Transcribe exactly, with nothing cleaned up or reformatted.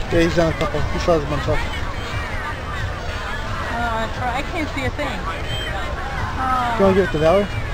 Yeah, he's done a couple. He still has one truck. Uh, try, I can't see a thing. Uh, You want to give it to Valerie?